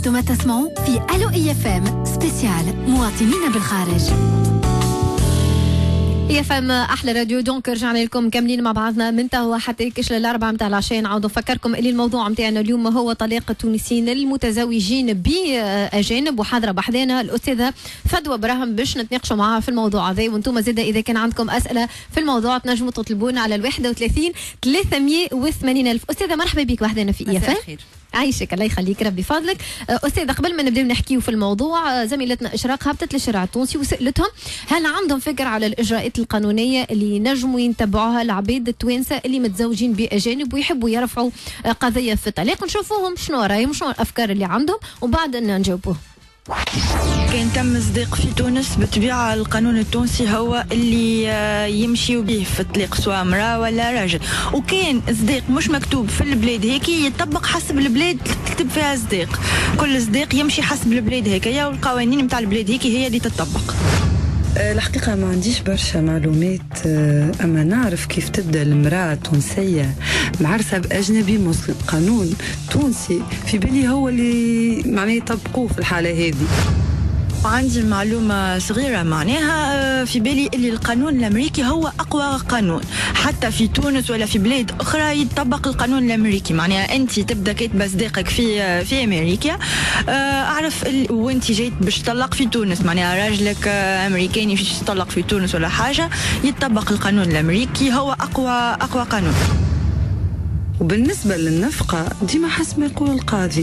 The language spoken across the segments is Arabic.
أنتم تسمعوا في ألو إي اف ام سبيسيال مواطنين بالخارج. يا فم احلى راديو. دونك رجعنا لكم مكملين مع بعضنا من توا حتى كش للاربعه نتاع العشاء. نعاود نفكركم اللي الموضوع نتاعنا اليوم هو طلاق التونسيين المتزوجين باجانب، وحاضره بحذانا الاستاذه فدوى براهم باش نتناقشوا معاها في الموضوع هذا. وانتم زاده اذا كان عندكم اسئله في الموضوع تنجموا تطلبونا على 31 380 الف. استاذه مرحبا بك وحدنا في اي اف. عايشك الله يخليك ربي فضلك. استاذه قبل ما نبداو نحكيو في الموضوع، زميلتنا اشراق هبطت للشارع التونسي وسالتهم هل عندهم فكره على الاجراءات القانونيه اللي ينجموا يتبعوها العبيد التوانسه اللي متزوجين باجانب ويحبوا يرفعوا قضيه في الطلاق. نشوفوهم شنو رايهم شنو الافكار اللي عندهم وبعد نجاوبوه. كان تم صديق في تونس بطبيعة القانون التونسي هو اللي يمشي به في الطلاق سواء امرأة ولا راجل، وكان صديق مش مكتوب في البلاد هيك يطبق حسب البلاد تكتب فيها صديق. كل صديق يمشي حسب البلاد هيك والقوانين متاع البلاد هيك هي اللي تطبق. الحقيقة ما عنديش برشا معلومات، أما نعرف كيف تبدأ المرأة التونسية معرسة بأجنبي مسلم. قانون تونسي في بالي هو اللي معناه يطبقوه في الحالة هذه. عندي معلومة صغيرة معناها في بالي اللي القانون الأمريكي هو أقوى قانون، حتى في تونس ولا في بلاد أخرى يطبق القانون الأمريكي. معناها أنت تبدأ كاتبة صديقك في أمريكا، أعرف وأنت جيت باش تطلق في تونس، معناها راجلك أمريكاني باش يطلق في تونس ولا حاجة يطبق القانون الأمريكي هو أقوى قانون. وبالنسبة للنفقة ديما حسب ما يقول القاضي.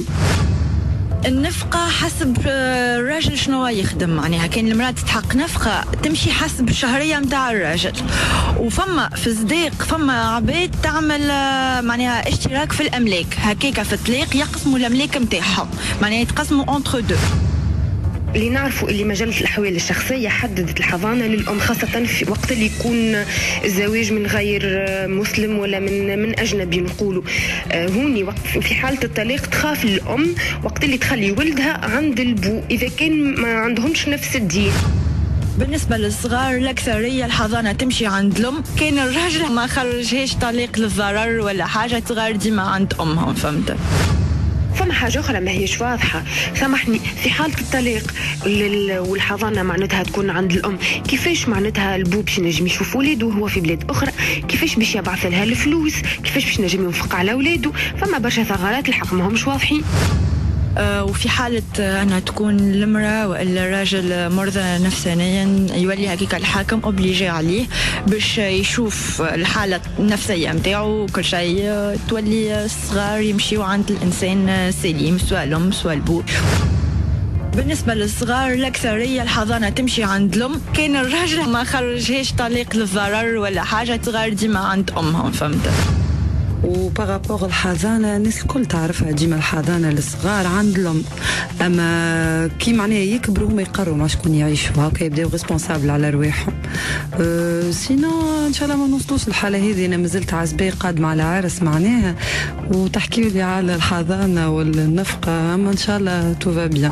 النفقة حسب الراجل شنو يخدم، معناها كان المرأة تتحق نفقة تمشي حسب الشهرية متاع الراجل. وفما في صديق فما عباد تعمل معناها اشتراك في الأملاك، هكاك في الطلاق يقسموا الأملاك متاعهم، معناها يتقسموا اونتر دو. اللي نعرفوا اللي مجلة الأحوال الشخصية حددت الحضانة للأم، خاصة في وقت اللي يكون الزواج من غير مسلم ولا من أجنبي نقولوا. هوني وقت في حالة الطلاق تخاف الأم وقت اللي تخلي ولدها عند البو إذا كان ما عندهمش نفس الدين. بالنسبة للصغار الأكثرية الحضانة تمشي عند الأم، كان الراجل ما خرجهاش طليق للضرر ولا حاجة، صغار ديما عند أمهم. فهمت؟ فما حاجة أخرى ما هيش واضحة، سامحني، في حالة الطلاق والحضانة معناتها تكون عند الأم، كيفاش معناتها البو باش نجم يشوف ولاده وهو في بلاد أخرى؟ كيفاش باش يبعث لها الفلوس؟ كيفاش باش نجم ينفق على ولاده؟ فما برشا ثغرات الحق ماهمش واضحين. وفي حالة أنها تكون المرأة وإلا الراجل مرضى نفسانيا يولي هكيك الحاكم أوبليجي عليه باش يشوف الحالة النفسية متاعو وكل شيء، تولي الصغار يمشيوا عند الإنسان سليم سواء الأم سواء البو. بالنسبة للصغار الأكثرية الحضانة تمشي عند الأم، كان الراجل ما خرجهاش طليق للضرر ولا حاجة، صغار ديما عند أمهم. فهمت؟ وبارابور الحضانة الناس الكل تعرفها ديما الحضانة للصغار عند الأم، أما كي معناها يكبروا هما يقرروا مع شكون يعيشوا هكا يبداو ريسبونسابل على رواحهم. سينو إن شاء الله ما نوصلوش الحالة هذه. أنا مازلت عزباء قادمة على عرس معناها وتحكيوا لي على الحضانة والنفقة، أما إن شاء الله توفا بيان.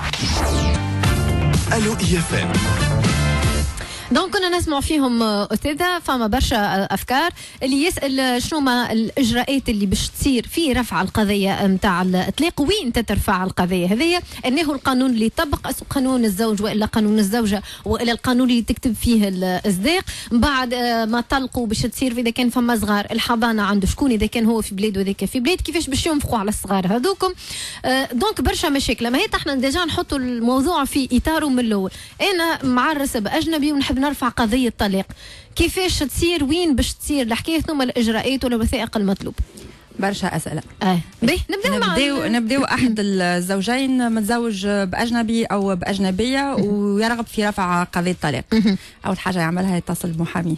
ألو إي اف ام. دونك كنا نسمع فيهم أستاذة، فما برشا أفكار اللي يسأل شنو ما الإجراءات اللي باش تصير في رفع القضية متاع الإطلاق، وين تترفع القضية هذية، أنه القانون اللي يطبق قانون الزوج وإلا قانون الزوجة وإلا القانون اللي تكتب فيه الإصداق. بعد ما طلقوا باش تصير إذا كان فما صغار الحضانة عنده شكون، إذا كان هو في بلاد وإذا كان في بلاد كيفاش باش ينفقوا على الصغار هذوكم. دونك برشا مشاكل. ما هي احنا ديجا نحطوا الموضوع في إطاره من الأول. أنا معرسة بأجنبي ونحب نرفع قضية طلاق، كيفاش تصير، وين باش تصير الحكاية، ثم الإجراءات والوثائق المطلوب. برشا أسئلة. نبداو أحد الزوجين متزوج بأجنبي أو بأجنبية ويرغب في رفع قضية طلاق. أول حاجة يعملها يتصل بمحاميه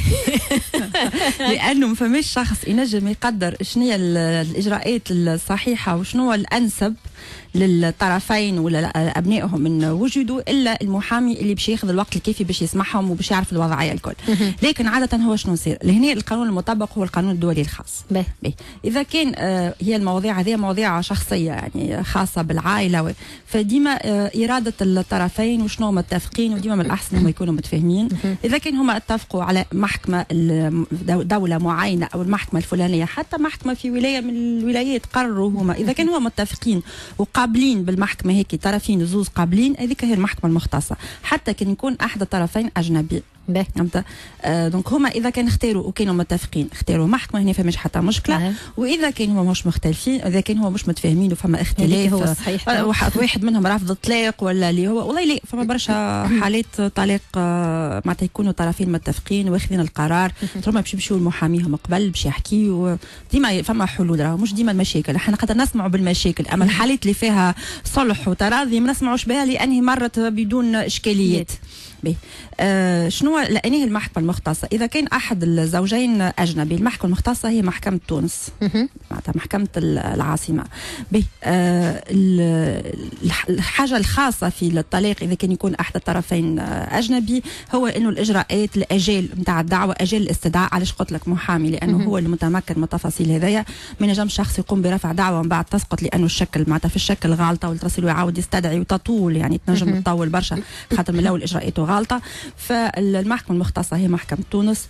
لأنه ما فماش شخص ينجم يقدر شنو الإجراءات الصحيحة وشنو الأنسب للطرفين ولا أبنائهم من وجدوا إلا المحامي اللي باش ياخذ الوقت الكافي باش يسمعهم وباش يعرف الوضعية الكل. لكن عادة هو شنو يصير لهنا القانون المطبق هو القانون الدولي الخاص. إذا كان هي المواضيع هذه مواضيع شخصية يعني خاصة بالعائلة، فديما إرادة الطرفين وشنو متفقين، وديما من الأحسن هم يكونوا متفاهمين. إذا كان هم اتفقوا على محكمة دولة معينة أو المحكمة الفلانية، حتى محكمة في ولاية من الولايات قرروا هما، إذا كانوا متفقين وقابلين بالمحكمه هيك طرفين زوز قابلين، هذيك هي المحكمه المختصه، حتى كان يكون احد الطرفين اجنبي. فهمت؟ دونك هما اذا كان اختاروا وكانوا متفقين اختاروا محكمه، هنا فماش حتى مشكله. واذا كان هما مش مختلفين، اذا كان هما مش متفاهمين وفما اختلاف، واحد منهم رافض الطلاق ولا اللي هو والله لا، فما برشا حالات طلاق معناتها يكونوا طرفين متفقين واخذين القرار، هما باش يمشيوا لمحاميهم قبل باش يحكيوا. ديما فما حلول، راهو مش ديما المشاكل، احنا قد نسمعوا بالمشاكل، اما الحالات اللي فيها صلح وتراضي ما نسمعوش بها لانه مرت بدون اشكاليات. شنو لأنه المحكمة المختصة إذا كان أحد الزوجين أجنبي، المحكمة المختصة هي محكمة تونس، معناتها محكمة العاصمة. الحاجة الخاصة في الطلاق إذا كان يكون أحد الطرفين أجنبي هو إنه الإجراءات الأجال نتاع الدعوة، أجال الاستدعاء. علاش قلت لك محامي؟ لأنه هو اللي متمكن من التفاصيل هذايا. ما ينجمش شخص يقوم برفع دعوة ومن بعد تسقط لأنه الشكل معناتها في الشكل غالطة، والترسل ويعاود يستدعي وتطول، يعني تنجم تطول برشا خاطر من الأول إجراءاته غالطة. فالمحكمة المختصة هي محكمة تونس،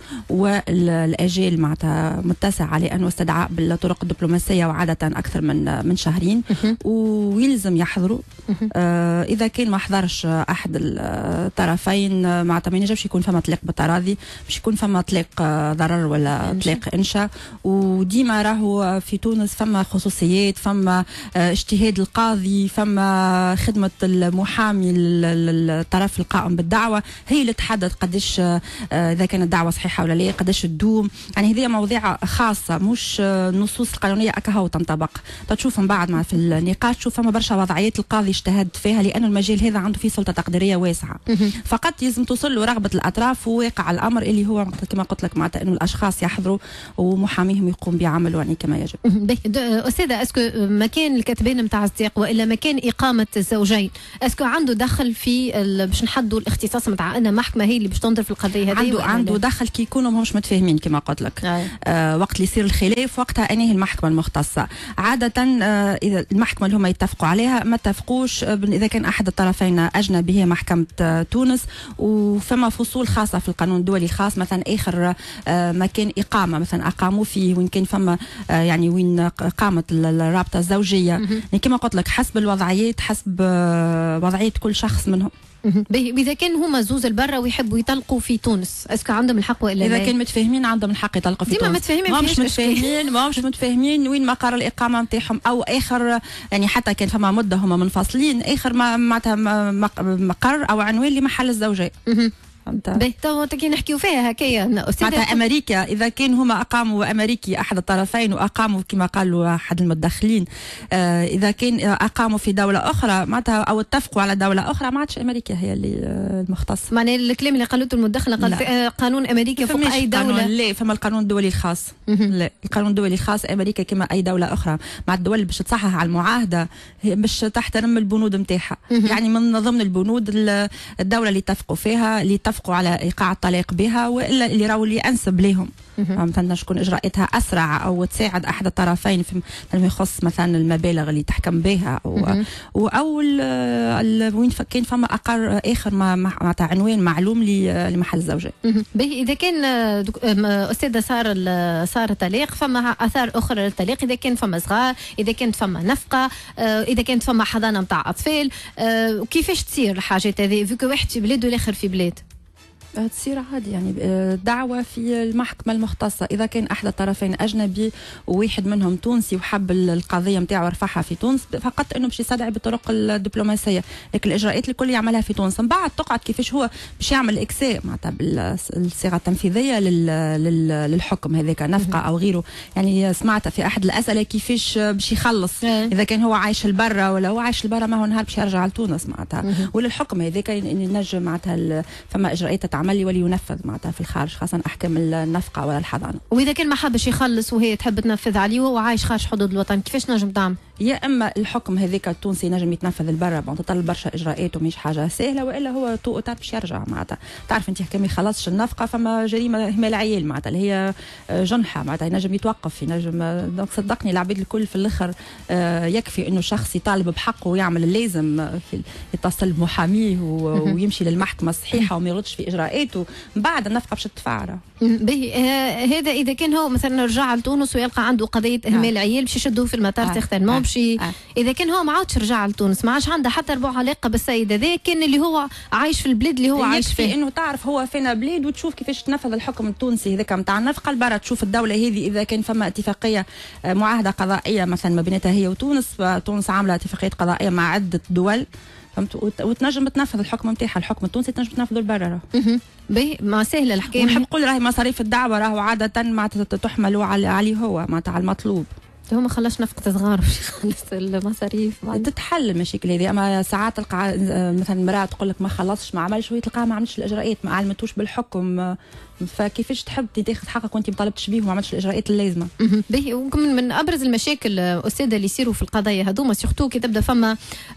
والأجال معناتها متسعة لأنه استدعاء بالطرق الدبلوماسية وعادة أكثر من شهرين، ويلزم يحضروا. إذا كان ما حضرش أحد الطرفين معناتها ما ينجمش يكون فما طلاق بالتراضي، مش يكون فما طلاق ضرر ولا طلاق إنشاء. وديما راهو في تونس فما خصوصيات، فما اجتهاد القاضي، فما خدمة المحامي الطرف القائم بالدعوة هي اللي تحدد قديش اذا كانت الدعوه صحيحه ولا لا، قديش تدوم. يعني هذه مواضيع خاصه، مش النصوص القانونيه اكهو تنطبق. تشوف من بعد مع في النقاش تشوف فما برشا وضعيات القاضي اجتهد فيها، لانه المجال هذا عنده فيه سلطه تقديريه واسعه. فقط لازم توصل له رغبه الاطراف وواقع الامر اللي هو كما قلت لك معناتها انه الاشخاص يحضروا ومحاميهم يقوم بعمله يعني كما يجب. استاذه، اسكو مكان الكتبين نتاع الصديق والا مكان اقامه الزوجين اسكو عنده دخل في باش نحدوا الاختصاص نتاع ان محكمه هي اللي باش تنظر في القضيه هذه؟ عنده دخل كي يكونوا ماهمش متفاهمين كما قلت لك. وقت اللي يصير الخلاف وقتها انهي المحكمه المختصه. عاده اذا المحكمه اللي هم يتفقوا عليها ما اتفقوش، اذا كان احد الطرفين اجنبي هي محكمه تونس. وفما فصول خاصه في القانون الدولي الخاص، مثلا اخر مكان اقامه مثلا اقاموا فيه، وين كان فما يعني وين قامت الرابطه الزوجيه، يعني كما قلت لك حسب الوضعيات، حسب وضعيه كل شخص منهم. إذا كان هما زوز البرة ويحبوا يطلقوا في تونس، اسكو عندهم الحق ولا لا؟ إذا كان متفاهمين عندهم الحق يطلقوا في تونس. ديما متفاهمين، ما مش متفاهمين وين مقر الإقامة نتاعهم، أو آخر يعني حتى كان فما مدة هما منفصلين، آخر معناتها مقر أو عنوان لمحل الزوجية. تو كي نحكيو فيها هكايا معناتها امريكا، اذا كان هما اقاموا امريكي احد الطرفين واقاموا كما قالوا احد المتدخلين، اذا كان اقاموا في دوله اخرى معناتها او اتفقوا على دوله اخرى، ما عادش امريكا هي اللي المختصه. معناها الكلام اللي قالته المدخل قال قانون امريكا فوق اي دوله. لا، فما القانون الدولي الخاص. لا، القانون الدولي الخاص امريكا كما اي دوله اخرى، مع الدول اللي باش تصحح على المعاهده باش تحترم البنود نتاعها. يعني من ضمن البنود الدوله اللي اتفقوا فيها، اللي على ايقاع الطلاق بها، والا اللي راهو اللي انسب لهم. مثلا شكون اجراءاتها اسرع او تساعد احد الطرفين فيما يخص مثلا المبالغ اللي تحكم بها، او وين كان فما اقر اخر معناتها عنوان معلوم لمحل الزوجيه. اذا كان استاذه صار طلاق، فما اثار اخرى للطلاق، اذا كان فما صغار، اذا كانت فما نفقه، اذا كانت فما حضانه نتاع اطفال، كيفاش تصير الحاجات هذه فيك واحد في بلاد والاخر في بلاد؟ تصير عادي يعني دعوة في المحكمة المختصة. إذا كان أحد الطرفين أجنبي وواحد منهم تونسي وحب القضية نتاعو ورفعها في تونس، فقط إنه باش يستدعي بالطرق الدبلوماسية، لكن الإجراءات الكل يعملها في تونس. من بعد تقعد كيفاش هو باش يعمل إكساء معناتها بالصيغة التنفيذية للحكم هذاك، نفقة أو غيره. يعني سمعت في أحد الأسئلة كيفاش باش يخلص، إذا كان هو عايش البرة ولا هو عايش البرة، ما هو نهار باش يرجع لتونس معناتها. وللحكم هذاك ينجم معناتها فما إجراءات تتعمل ولينفذ معناتها في الخارج، خاصة أحكام النفقة ولا الحضانة. وإذا كان ما حبش يخلص وهي تحب تنفذ عليه وهو عايش خارج حدود الوطن، كيفاش نجم تعمل؟ يا اما الحكم هذاك التونسي نجم يتنفذ البرة، تطلب برشا اجراءات ومش حاجه سهله، والا هو طوق باش يرجع معناتها. تعرف انت حكم يخلصش النفقه، فما جريمه اهمال عيال معناتها اللي هي جنحه معناتها، ينجم يتوقف، ينجم. دونك صدقني العباد الكل في الاخر يكفي انه شخص يطالب بحقه ويعمل اللازم، يتصل بمحاميه ويمشي للمحكمه الصحيحه وما يغلطش في اجراءات الاجراءات ومن بعد النفقه باش تدفع. باهي هذا اذا كان هو مثلا رجع لتونس ويلقى عنده قضيه اهمال عيال باش يشدوه في المطار سيغتينمون باش اذا كان هو ما عادش رجع لتونس ما عادش عنده حتى ربع علاقه بالسيد هذا كان اللي هو عايش في البلاد اللي هو عايش فيه. انه تعرف هو فينا بلاد وتشوف كيفاش تنفذ الحكم التونسي هذاك نتاع النفقه البرا، تشوف الدوله هذه اذا كان فما اتفاقيه معاهده قضائيه مثلا ما بيناتها هي وتونس، فتونس عامله اتفاقيات قضائيه مع عده دول وتنجم تنفذ الحكم نتاعها، الحكم التونسي تنجم تنفذه لبرا. باهي ما سهله الحكايه. ونحب نقول راهي مصاريف الدعوه راهو عاده ما تحمل عليه هو معناتها المطلوب. هو ما خلاش نفقة صغار باش يخلص المصاريف تتحل المشاكل هذه. اما ساعات تلقى مثلا مراه تقول لك ما خلصش ما عملش وهي تلقاها ما عملش الاجراءات ما علمتوش بالحكم، فكيفاش تحب تاخذ حقك وانت ما طالبتش بيه وما عملتش الاجراءات اللازمه. باهي من ابرز المشاكل استاذه اللي يصيروا في القضايا هذوما سورتو كي تبدا فما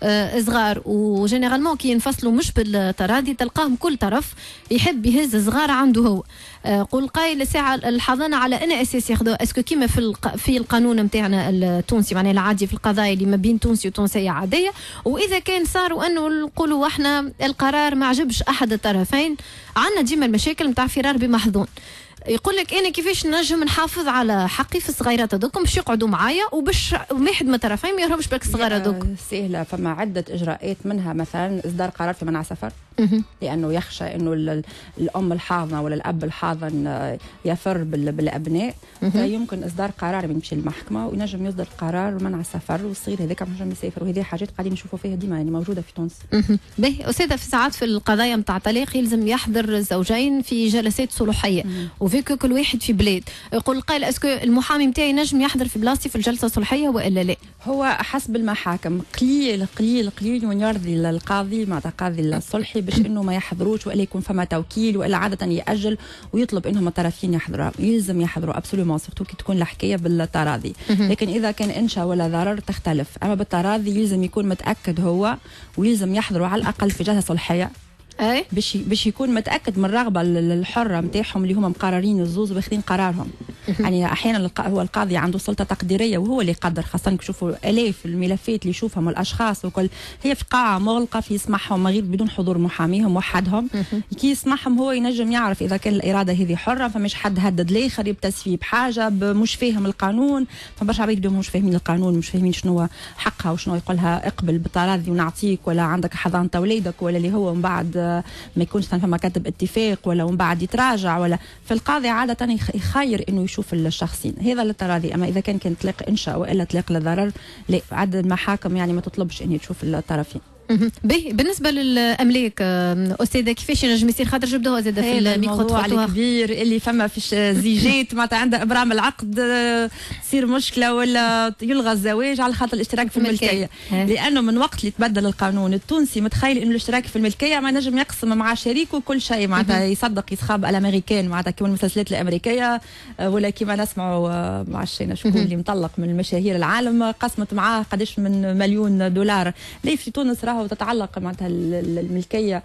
صغار وجينيرالمون كي ينفصلوا مش بالتراضي تلقاهم كل طرف يحب يهز صغار عنده هو. قول قايل ساعه الحضانه على ان اساس ياخذوها اسكو كيما في القانون نتاعنا التونسي معناها العادي في القضايا اللي ما بين تونسي وتونسيه عاديه، واذا كان صاروا انه نقولوا احنا القرار ما عجبش احد الطرفين عندنا ديما المشاكل نتاع فرار بمحظون. يقول لك انا كيفاش نجم نحافظ على حقي في الصغيرات هذوكم باش يقعدوا معايا وباش واحد من الطرفين ما يهربش بالك الصغار هذوك. سهله فما عده اجراءات منها مثلا اصدار قرار في منع سفر لانه يخشى انه الام الحاضنه ولا الاب الحاضن يفر بالابناء، فيمكن اصدار قرار يمشي للمحكمه وينجم يصدر قرار منع السفر والصغير هذاك ما ينجم يسافر، وهذه حاجات قاعدين نشوفوا فيها ديما يعني موجوده في تونس. باهي استاذه في ساعات في القضايا نتاع الطلاق يلزم يحضر الزوجين في جلسات صلوحيه وفيك كل واحد في بلاد. يقول قال اسكو المحامي نتاعي نجم يحضر في بلاصتي في الجلسه الصلحيه والا لا؟ هو حسب المحاكم قليل قليل قليل وين يرضي القاضي مع القاضي الصلحي باش انه ما يحضروش والا يكون فما توكيل والا عاده ياجل ويطلب انهم الطرفين يحضروا، يلزم يحضروا ابسولومون سورتو كي تكون الحكايه بالتراضي. لكن اذا كان انشاء ولا ضرر تختلف، اما بالتراضي يلزم يكون متاكد هو ويلزم يحضروا على الاقل في جلسه صلحيه اي باش يكون متاكد من الرغبه الحره نتاعهم اللي هما مقررين الزوز واخذين قرارهم. يعني احيانا هو القاضي عنده سلطه تقديريه وهو اللي يقدر، خاصه نشوفوا الاف الملفات اللي يشوفهم الاشخاص وكل هي في قاعه مغلقه في يسمعهم غير بدون حضور محاميهم وحدهم. كي يسمعهم هو ينجم يعرف اذا كان الاراده هذه حره، فمش حد هدد الاخر يبتز فيه بحاجه مش فاهم القانون. فبرشا عباد مش فاهمين القانون مش فاهمين شنو حقها وشنو يقولها اقبل بالتراضي ونعطيك ولا عندك حضانه اولادك ولا اللي هو من بعد ما يكونش فما كاتب اتفاق ولا ومن بعد يتراجع ولا. فالقاضي عاده يخير انه يشوف الشخصين هذا للتراضي. اما اذا كان طلاق انشاء والا طلاق للضرر لا، عدد المحاكم يعني ما تطلبش ان تشوف الطرفين. بالنسبه للاملاك استاذه كيفاش ينجم يصير خاطر جبدوها زاده في الميكرو الكبير اللي فما فيش زيجات معناتها عندها ابرام العقد تصير مشكله ولا يلغى الزواج على خاطر الاشتراك في الملكيه. لانه من وقت اللي تبدل القانون التونسي متخيل انه الاشتراك في الملكيه ما نجم يقسم مع شريكه كل شيء معناتها يصدق يسخاب الامريكان معناتها كيما المسلسلات الامريكيه ولا كيما نسمعوا ما عرفتش شكون اللي مطلق من المشاهير العالم قسمت معاه قداش من مليون دولار. ليه في تونس راهو تتعلق معناتها الملكيه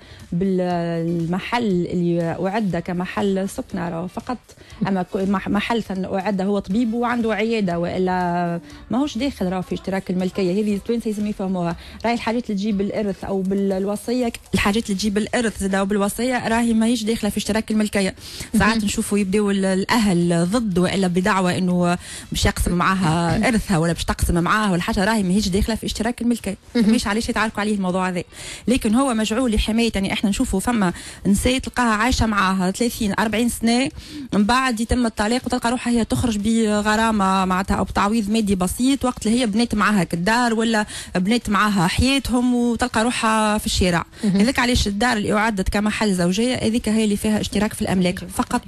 بالمحل اللي اعد كمحل سكنه راهو فقط. اما محل اعد هو طبيب وعنده عياده والا ماهوش داخل راهو في اشتراك الملكيه. هذه التوانسه لازم يفهموها. راهي الحاجات اللي تجيب الارث او بالوصيه، الحاجات اللي تجيب الارث زاد او بالوصيه راهي ماهيش داخله في اشتراك الملكيه. ساعات نشوفوا يبداو الاهل ضد والا بدعوى انه باش يقسم معاها ارثها ولا باش تقسم معاها ولا حاجه راهي ماهيش داخله في اشتراك الملكيه. مش علاش يتعاركوا عليه الموضوع هذا. لكن هو مجعول لحمايه. يعني احنا نشوفوا فما نساء تلقاها عايشه معاها 30 40 سنه من بعد يتم الطلاق وتلقى روحها هي تخرج بغرامه معناتها او بتعويض مادي بسيط وقت اللي هي بنات معاها كالدار ولا بنات معاها حياتهم وتلقى روحها في الشارع. هذاك علاش الدار اللي اعدت كمحل زوجيه هذيك هي اللي فيها اشتراك في الاملاك فقط.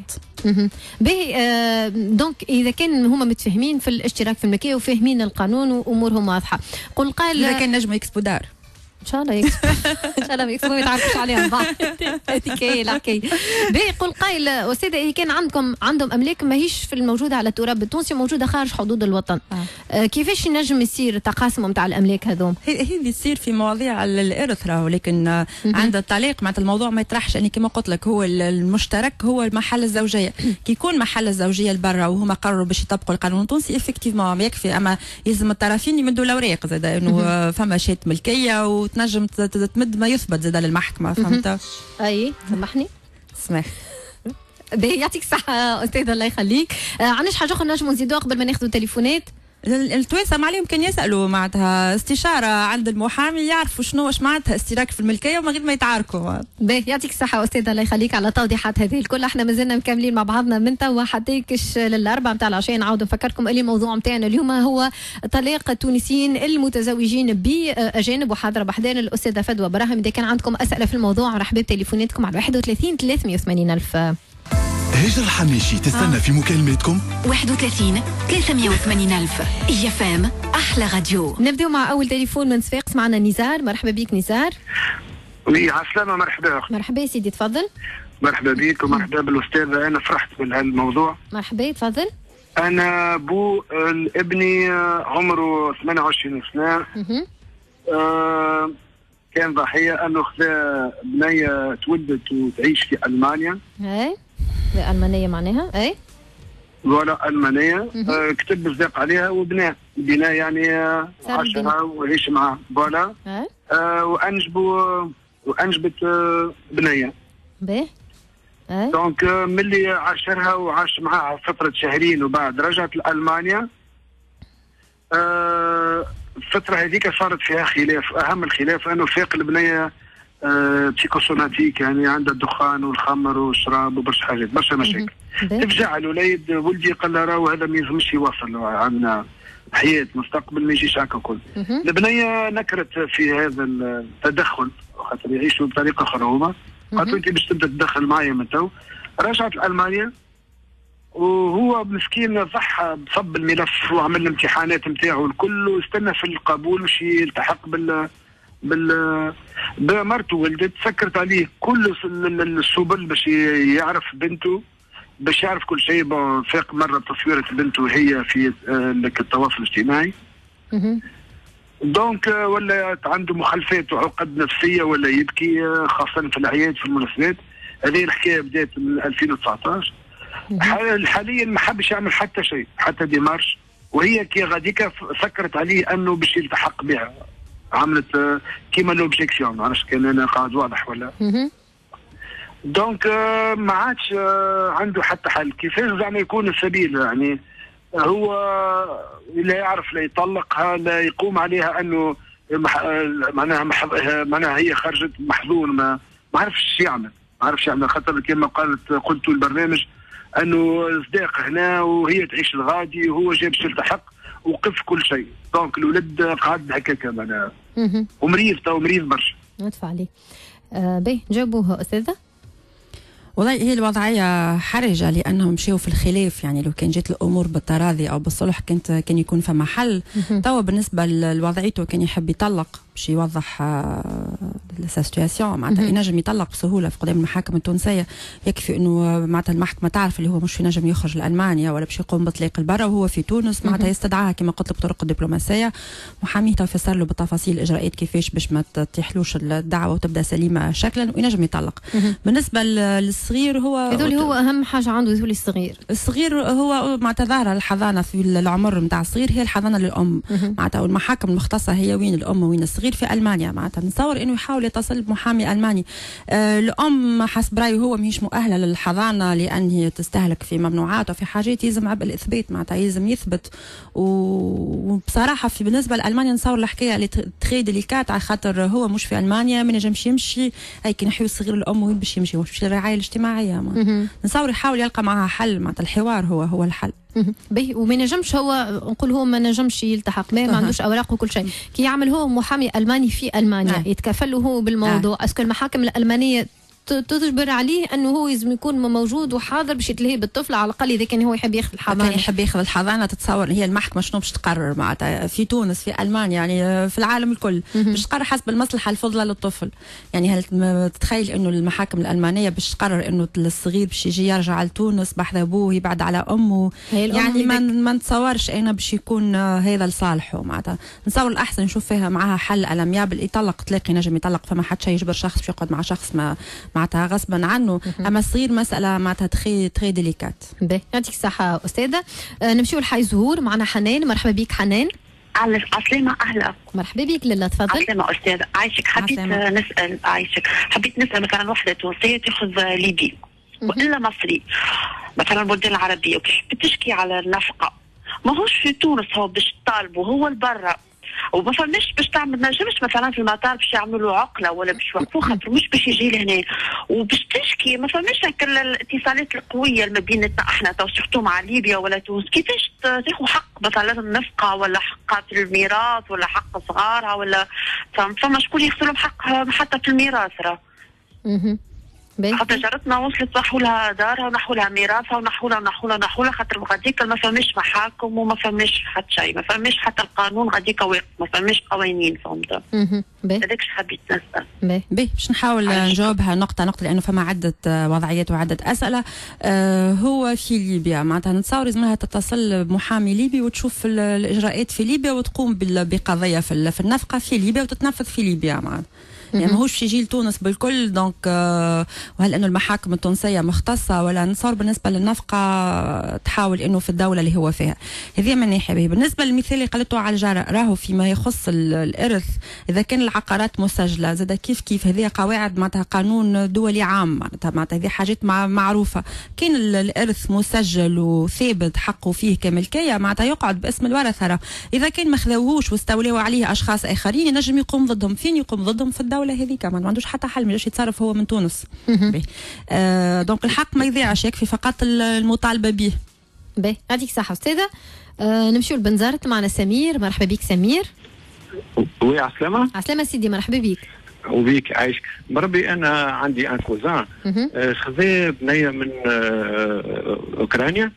باهي دونك اذا كان هما متفاهمين في الاشتراك في الملكيه وفاهمين القانون وامورهم واضحه. قل قال اذا كان نجموا يكسبوا دار ان شاء الله يكسبوا ان شاء الله يكسبوا ما يتعرفوش عليهم بعض. هذيك هي الحكايه. باهي قل قايل استاذه اذا كان عندهم املاك ماهيش في الموجوده على التراب التونسي موجوده خارج حدود الوطن كيفاش ينجم يصير تقاسم نتاع الاملاك هذوم؟ هذه تصير في مواضيع الارث راهو. لكن عند الطلاق معناتها الموضوع ما يطرحش. يعني كما قلت لك هو المشترك هو محل الزوجيه. كي يكون محل الزوجيه لبرا وهما قرروا باش يطبقوا القانون التونسي افكتيفمون يكفي. اما يلزم الطرفين يمدوا الاوراق زاد انه فما شات ملكيه وتنجم تمد ما يثبت زاد للمحكمه. فهمت؟ اي سامحني سمح. يعطيك الصحة أستاذة الله يخليك. عندناش حاجة أخرى نجموا نزيدوها قبل ما ناخذوا تليفونات؟ التوانسه ما عليهم كان يسالوا معناتها استشاره عند المحامي يعرفوا شنو واش معناتها استراك في الملكيه ومن غير ما يتعاركوا. باهي يعطيك الصحه استاذه الله يخليك على التوضيحات هذه الكل. احنا مازلنا مكملين مع بعضنا من توا حتى كش للاربعه نتاع العشاء. نعاود نفكركم اللي الموضوع نتاعنا اليوم هو طلاق التونسيين المتزوجين باجانب، وحاضره بحذانا الاستاذه فدوى براهم. اذا كان عندكم اسئله في الموضوع مرحبا بتليفوناتكم على 31 380 ألف. هجر الحناشي تستنى في مكالماتكم 31 380 ألف. هي فام أحلى راديو. نبدأ مع أول تليفون من صفاقس. معنا نزار. مرحبا بك نزار. وي عسلامة. مرحبا. مرحبا سيدي تفضل. مرحبا بك ومرحبا بالأستاذة. أنا فرحت بهالموضوع. مرحبا تفضل. أنا بو ابني عمره 28 سنة. كان ضحية أنه خذا بنية تولدت وتعيش في ألمانيا. اي ألمانية معناها اي ولا ألمانية. كتب بزاق عليها وبناء يعني عاشها وعيش معها فوالا. وأنجبت بنية. باهي. دونك ملي عاشرها وعاش معها فترة شهرين وبعد رجعت لألمانيا. الفترة هذيك صارت فيها خلاف. أهم الخلاف أنه فاق البنية بسيكوسوماتيك، يعني عندها الدخان والخمر والشراب وبرشا حاجات برشا مشاكل. تفجع الوليد ولدي قال له راهو هذا ما يلزمش يواصل، عندنا حياة مستقبل ما يجيش هكا كل. البنية نكرت في هذا التدخل خاطر يعيشوا بطريقة أخرى هما. قالت أنت باش تبدا تدخل معايا من تو. رجعت لألمانيا وهو مسكين ضحى بصب الملف وعمل الامتحانات نتاعو الكل واستنى في القبول باش يلتحق بمرته ولدت. سكرت عليه كل السبل باش يعرف بنته، باش يعرف كل شيء. فاق مره بتصويره بنته وهي في التواصل الاجتماعي. دونك ولا عنده مخالفات وعقد نفسيه ولا يبكي خاصه في الاعياد في المناسبات. هذه الحكايه بدات من 2019. حاليا ما حبش يعمل حتى شيء حتى ديمارش، وهي كي غاديكا سكرت عليه انه باش يلتحق بها. عملت كيما لوبجيكسيون، ما عرفتش كان انا قاعد واضح ولا. دونك ما عادش عنده حتى حل. كيفاش زعما يكون السبيل؟ يعني هو لا يعرف لا يطلقها لا يقوم عليها انه معناها هي خرجت محزون. ما عرفش يعمل خاطر كما قلت البرنامج انه صداق هنا وهي تعيش الغادي وهو جاب باش يلتحق وقف كل شيء. دونك الولد قاعد هكاك معناها ومريض برشا. ندفع عليه. باهي جاوبوها استاذه. والله هي الوضعيه حرجه لانهم مشاو في الخلاف. يعني لو كان جات الامور بالتراضي او بالصلح كان يكون فما حل. توا بالنسبه لوضعيته كان يحب يطلق باش يوضح السيتواسيون. معناتها ينجم يطلق بسهوله في قدام المحاكم التونسيه. يكفي انه معناتها المحكمه تعرف اللي هو مش ينجم يخرج لالمانيا ولا باش يقوم بطلاق البرة وهو في تونس. معناتها يستدعاها كما قلت لك بطرق الدبلوماسيه. محاميه يفسر له بالتفاصيل الاجراءات كيفاش باش ما تطيحلوش الدعوه وتبدا سليمه شكلا وينجم يطلق. بالنسبه للصغير هو هو اهم حاجه عنده يقول الصغير هو معناتها ظاهره الحضانه في العمر نتاع الصغير هي الحضانه للام. معناتها والمحاكم المختصه هي وين الام وين الصغير في المانيا. معناتها نتصور انه يحاول يتصل بمحامي الماني. الام حسب رايه هو ماهيش مؤهله للحضانه لان هي تستهلك في ممنوعات وفي حاجات يلزم عبء الاثبات. معناتها يلزم يثبت. وبصراحه بالنسبه لالمانيا نتصور الحكايه اللي تري ديليكات على خاطر هو مش في المانيا ما نجمش يمشي. هي كي نحيو الصغير الام وين باش يمشي؟ باش للرعايه الاجتماعيه. نتصور يحاول يلقى معها حل. معناتها الحوار هو الحل. باهي وما نجمش هو نقول هو ما نجمش يلتحق ما عندوش اوراق وكل شيء. كي يعمل هو محامي الماني في المانيا يتكفل هو بالموضوع. اسكو المحاكم الالمانيه تجبر عليه انه هو لازم يكون موجود وحاضر باش يتلهي بالطفل على الاقل اذا كان هو يحب ياخذ الحضانه. كان يحب ياخذ الحضانه تتصور هي المحكمه شنو باش تقرر معناتها في تونس في المانيا يعني في العالم الكل باش تقرر حسب المصلحه الفضلى للطفل. يعني هل تتخيل انه المحاكم الالمانيه باش تقرر انه الصغير باش يجي يرجع لتونس بحذ ابوه يبعد على امه؟ يعني ما نتصورش انا باش يكون هذا لصالحه. معناتها نتصور الاحسن نشوف فيها معها حل الاميابل. يطلق تلاقي نجم يطلق فما حد شيء يجبر شخص باش يقعد مع شخص ما معناتها غصبا عنه. اما الصغير مساله معناتها تري ديليكات. باهي يعطيك الصحه استاذه. نمشيو لحي زهور. معنا حنان. مرحبا بك حنان. عسلامة. أهلا. مرحبا بك لاله تفضل. عسلامة أستاذ. عايشك. حبيت نسأل مثلا وحدة تونسية تاخذ ليبي والا مصري مثلا البلدان العربيه وكيف تشكي على النفقه ماهوش في تونس هو باش تطالبوا هو لبرا وما فماش باش تعمل نجمش مثلا في المطار باش يعملوا عقله ولا باش يوقفوه خاطر مش باش يجي لهنا وباش تشكي ما فماش هكا الاتصالات القويه ما بيننا احنا تو سورتو مع ليبيا ولا تونس كيفاش تاخذ حق مثلا النفقه ولا حق في الميراث ولا حق صغارها ولا فما شكون يغسل لهم حقها حتى في الميراث راه حتى جارتنا وصلت نحوا لها دارها ونحوا لها ميراثها ونحوا لها خاطر غاديك ما فماش محاكم وما فماش حتى شيء ما فماش حتى القانون غاديك واقف ما فماش قوانين فهمت هذاك اش حبيت نسال باش نحاول نجاوبها نقطه لانه فما عده وضعيات وعده اسئله. هو في ليبيا معناتها نتصور لازمها تتصل بمحامي ليبي وتشوف الاجراءات في ليبيا وتقوم بقضيه في النفقه في ليبيا وتتنفذ في ليبيا معناتها يعني ماهوش يجي لتونس بالكل دونك وهل انه المحاكم التونسيه مختصه ولا نصور بالنسبه للنفقه تحاول انه في الدوله اللي هو فيها هذه من ناحيه. بالنسبه للمثال اللي قالته على الجار راهو فيما يخص الارث اذا كان العقارات مسجله زاد كيف هذه قواعد معناتها قانون دولي عام معناتها هذه حاجات معروفه كان الارث مسجل وثابت حقه فيه كملكيه معناتها يقعد باسم الورثه. اذا كان ما خذوهوش واستولوا عليه اشخاص اخرين ينجم يقوم ضدهم فين يقوم ضدهم في الدولة هذه كمان ما عندوش حتى حل ما يتصرف هو من تونس. دونك الحق ما يضيعش يكفي فقط المطالبة به. باهي يعطيك الصحة أستاذة. نمشيو لبنزرت معنا سمير. مرحبا بك سمير. وي عسلامة. عسلامة سيدي مرحبا بك. وبيك عايشك بربي. انا عندي ان كوزان خذا بنيه من اوكرانيا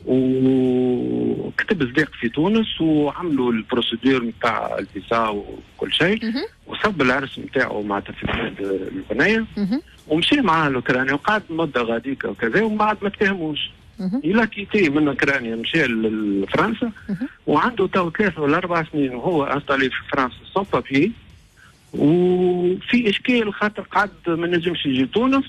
وكتب صديق في تونس وعملوا البروسيدور نتاع الفيزا وكل شيء وصب العرس نتاعو معناتها في بلاد البنيه ومشي معاه لاوكرانيا وقعد مده غاديك وكذا ومن بعد ما تفاهموش إلا كيتي من اوكرانيا مشى لفرنسا وعنده تو 3 ولا 4 سنين وهو انستالي في فرنسا سون بابي وفي اشكال خاطر قعد ما نجمش يجي تونس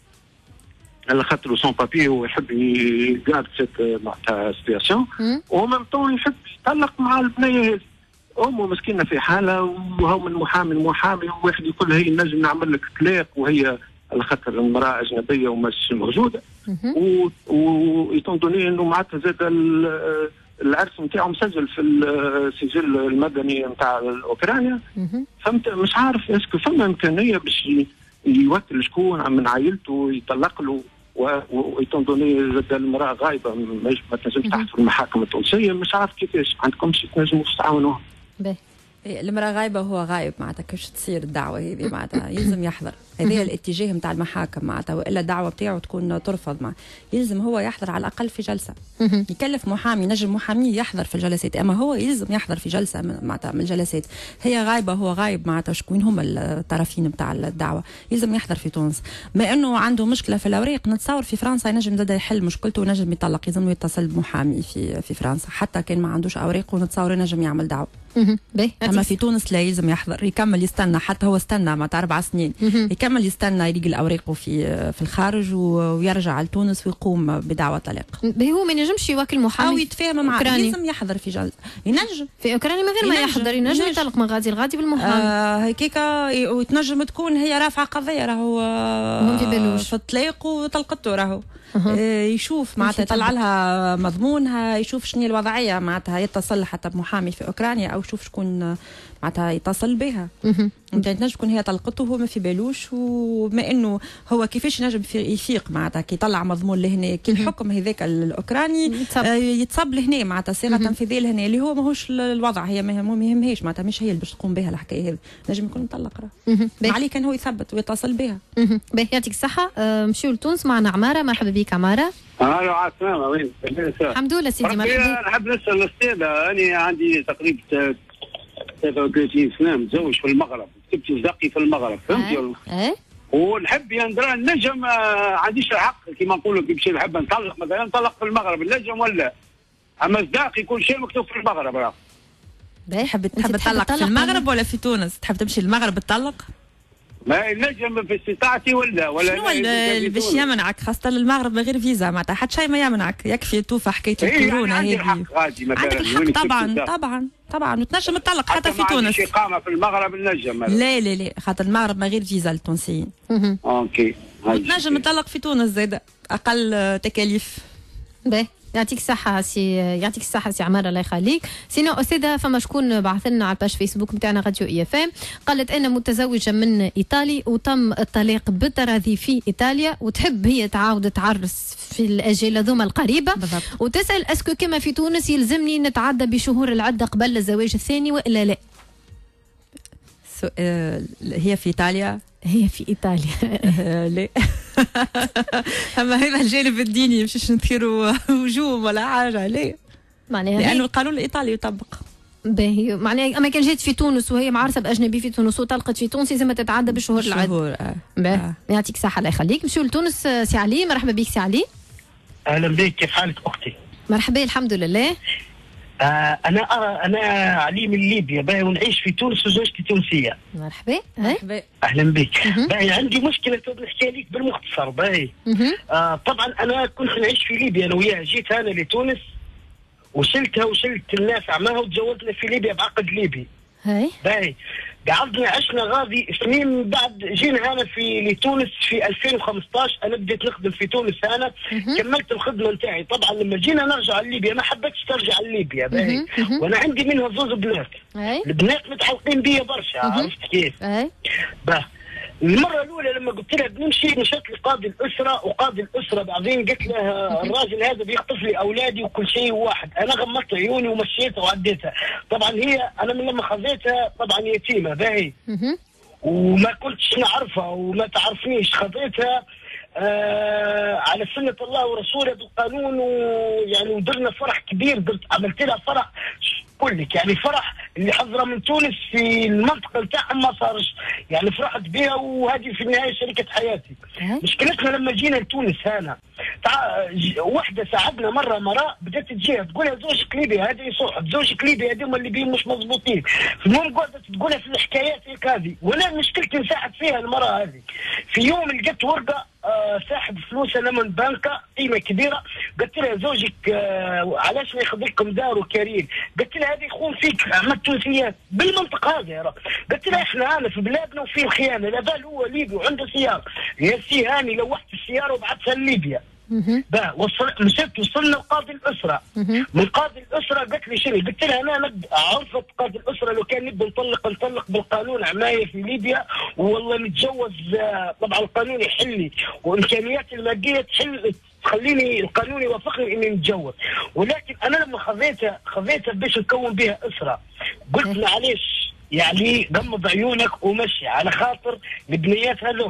على خاطر سون بابي ويحب يقعد معناتها سيتياسيون ومن طون يحب يطلق مع البنيه هذه. امه مسكينه في حاله وهو من محامي لمحامي وواحد يقول هي نجم نعمل لك طلاق وهي على خاطر المراه اجنبيه ومش موجوده ويتندوني انه معناتها زاد العرس نتاعو مسجل في السجل المدني نتاع اوكرانيا. فهمت مش عارف اسكو فما امكانيه باش يوكل شكون من عائلته يطلق له ويتندوني زاد المراه غايبه ما تنجمش تحت في المحاكم التونسيه مش عارف كيفاش عندكم شي تنجموا تتعاونوا. المرأة غايبة وهو غايب معناتها كيفاش تصير الدعوة هذه معناتها يلزم يحضر هذا الاتجاه نتاع المحاكم معناتها والا الدعوة بتاعه تكون ترفض يلزم هو يحضر على الأقل في جلسة يكلف محامي نجم محامي يحضر في الجلسات أما هو يلزم يحضر في جلسة معناتها من الجلسات. هي غايبة هو غايب معناتها شكون هما الطرفين نتاع الدعوة يلزم يحضر في تونس. ما إنه عنده مشكلة في الأوراق نتصور في فرنسا ينجم زاد يحل مشكلته ونجم يطلق يلزم يتصل بمحامي في فرنسا حتى كان ما عندوش أوراق ونتصور ينجم يعمل دعوة. اما في تونس لا يلزم يحضر يكمل يستنى حتى هو استنى معناتها 4 سنين يكمل يستنى يلقى اوراقه في الخارج ويرجع لتونس ويقوم بدعوى طلاق. هو ما ينجمش يوكل محامي او يتفاهم معاه يلزم يحضر في جلسه ينجم في اوكرانيا من غير ما يحضر ينجم يطلق من غادي بالمحامي هكاكا وتنجم تكون هي رافعه قضيه راهو في الطلاق وطلقته راهو يشوف معناتها يطلع لها مضمونها يشوف شنو الوضعيه معناتها يتصل حتى بمحامي في اوكرانيا او يشوف شكون معناتها يتصل بها تنجم تكون هي طلقته وهو ما في بالوش وبما انه هو كيفاش ينجم يفيق معناتها كي يطلع مضمون لهنا كي الحكم هذاك الاوكراني يتصب لهنا معناتها صيغه تنفيذيه لهنا اللي هو ماهوش الوضع هي ما يهمهاش معناتها مش هي اللي باش تقوم بها الحكايه هذه نجم يكون مطلق راه عليه كان هو يثبت ويتصل بها. باهي يعطيك الصحه. مشيو لتونس معنا عماره. مرحبا بك عماره. الو عسلامة وين؟ الحمد لله سيدي مرحبا. نحب نسال الاستاذه انا عندي تقريبا 33 سنه متزوج في المغرب كتبت صداقي في المغرب فهمتي ولا؟ ونحب يندرى النجم ما عنديش الحق كيما نقولوا كي باش نحب نطلق مثلا نطلق في المغرب النجم ولا اما صداقي كل شيء مكتوب في المغرب راه. تحب تطلق في المغرب ولا في تونس؟ تحب تمشي للمغرب تطلق؟ ما النجم في استطاعتي ولا شنو اللي باش يمنعك خاصة المغرب من غير فيزا معناتها حتى شيء ما يمنعك يكفي توفى حكاية الكورونا هذه. عندك الحق طبعا وتنجم تطلق حتى في تونس. إقامة في المغرب النجم لا خاطر المغرب من غير فيزا للتونسيين. اوكي وتنجم تطلق في تونس زاده اقل تكاليف. باهي يعطيك الصحة يعطيك الصحة سي عمار الله يخليك. سينو أستاذة فما شكون بعث لنا على الباج فيسبوك نتاعنا راديو اي اف ام، قالت أنا متزوجة من إيطالي وتم الطلاق بالتراضي في إيطاليا، وتحب هي تعاود تعرس في الأجيال هذوما القريبة بالضبط. وتسأل اسكو كما في تونس يلزمني نتعدى بشهور العدة قبل الزواج الثاني وإلا لا؟ هي في إيطاليا؟ هي في إيطاليا. لا أما هذا الجانب الديني مش نثيروا هجوم ولا حاجة، لا معناها لأنه القانون الإيطالي يطبق. باهي معناها أما كان جات في تونس وهي معرسة بأجنبي في تونس وطلقت في تونس لازم تتعدى بالشهور العدة. باهي يعطيك الصحة الله يخليك. نمشيو لتونس. سي علي مرحبا بك سي علي. أهلا بك، كيف حالك أختي؟ مرحبا الحمد لله. أنا علي من ليبيا باهي ونعيش في تونس وزوجتي تونسية. مرحبا. أهلا بك. باهي عندي مشكلة نحكي لك بالمختصر باهي. طبعا أنا كنت نعيش في ليبيا أنا وياها، جيت أنا لتونس وشلتها وشلت الناس معاها وتزوجنا في ليبيا بعقد ليبي. باهي قعدنا عشنا غادي سنين، بعد جينا هنا في لتونس في 2015 انا بديت نخدم في تونس هنا كملت الخدمه نتاعي. طبعا لما جينا نرجع لليبيا ما حبيتش ترجع لليبيا باهي وانا عندي منها زوج بنات. البنات متعلقين بيا برشا عرفت كيف؟ باهي المرة الأولى لما قلت لها بنمشي مشيت لقاضي الأسرة، وقاضي الأسرة بعدين قلت له الراجل هذا بيخطف لي أولادي وكل شيء واحد. أنا غمضت عيوني ومشيتها وعديتها. طبعا هي أنا من لما خذيتها طبعا يتيمة باهي وما كنتش نعرفها وما تعرفنيش، خذيتها على سنة الله ورسوله بالقانون، ويعني ودرنا فرح كبير، عملت لها فرح كلك يعني فرح اللي حضره من تونس في المنطقه نتاعهم ما صارش، يعني فرحت بها وهذه في النهايه شريكه حياتي. مشكلتنا لما جينا لتونس هنا واحده ساعدنا مره بدات تجيها تقولها زوجك ليبي هذا يصح، زوجك ليبي هذوما الليبيين مش مضبوطين. المهم قعدت تقولها في الحكايات هيك هذه، وانا مشكلتي نساعد فيها المره هذه. في يوم لقيت ورقه ساحب فلوس انا من بنكه قيمه كبيره، قلت لها زوجك علاش ما ياخذ لكم دار وكريم؟ قلت لها هذه يخون فيك عمل تونسيات بالمنطقه هذه. قلت لها احنا هنا في بلادنا وفي الخيانه، لا بال هو ليبي وعنده سياره، يا سي هاني لوحت السياره وبعثها لليبيا. مشيت وصلنا لقاضي الاسره، من قاضي الاسره قالت لي شنو؟ قلت لها انا عرفت قاضي الاسره لو كان نبي نطلق بالقانون عمايه في ليبيا والله نتجوز. طبعا القانون يحل لي وامكانياتي الماديه تخليني القانون يوافقني اني نتجوز، ولكن انا لما خذيتها باش نكون بها اسره قلت معليش يعني غمض عيونك ومشي على خاطر البنيات هذول.